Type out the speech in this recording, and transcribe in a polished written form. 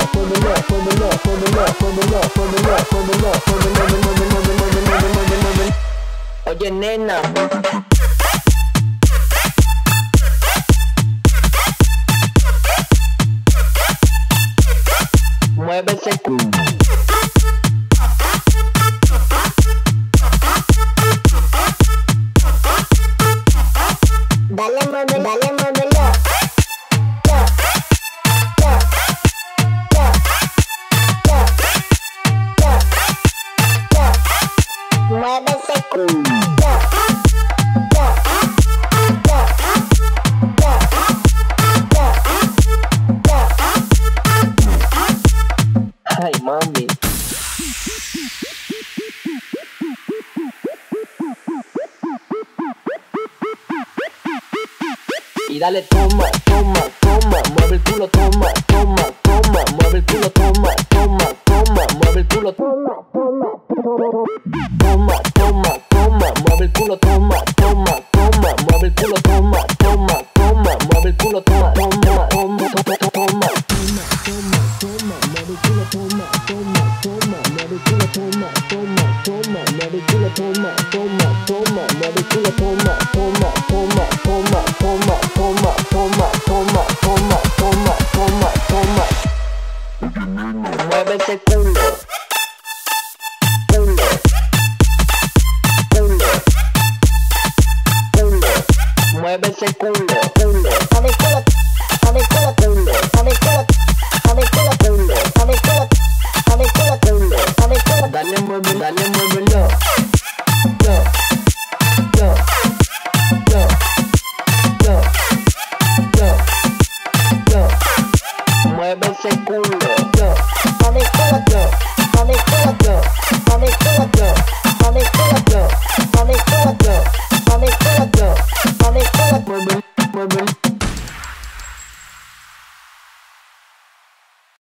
Oye, nena. Mueve ese culo. Dale, muévelo. Mueve ese culo. Ay, mami. Y dale toma, mueve el culo, toma, mueve el culo, toma, mueve el culo, toma, mueve el culo, toma, mueve el culo, toma, mueve el culo, toma, mueve ese culo. Mueve ese culo. Dale, muévelo. Mueve ese culo. Mueve el culo.